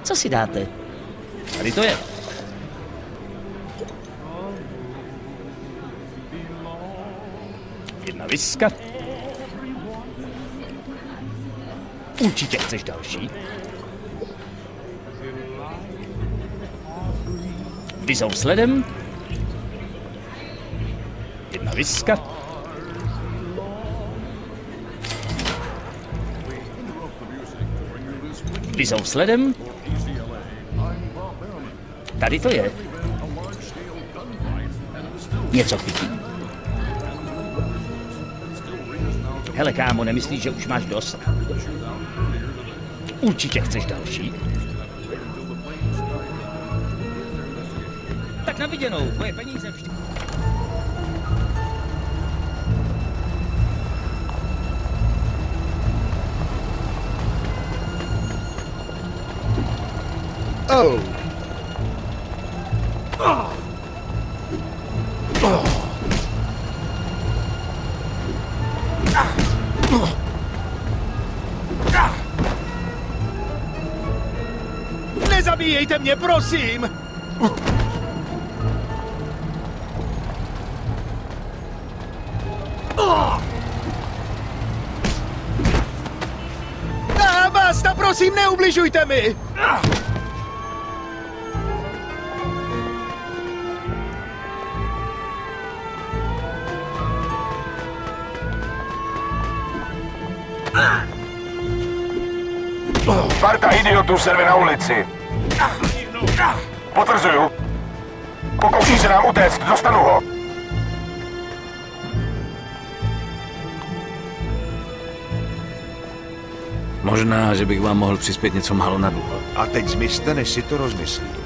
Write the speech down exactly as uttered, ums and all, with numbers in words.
Co si dáte? Tady to je. Jedna viska. Určitě chceš další. Vizou sledem. Jedna viska. Vizou sledem. Tady to je. Něco k pití. Hele, kámo, nemyslíš, že už máš dost? Určitě chceš další. Tak na viděnou, tvoje peníze vždy. Oh. Oh. Oh. Nezabíjejte mě, prosím! A basta, prosím, neubližujte mi! Parta idiotů se rve na ulici. Potvrzuju. Pokouší se nám utéct, dostanu ho. Možná, že bych vám mohl přispět něco málo na dluh. A teď zmizte, než si to rozmyslím.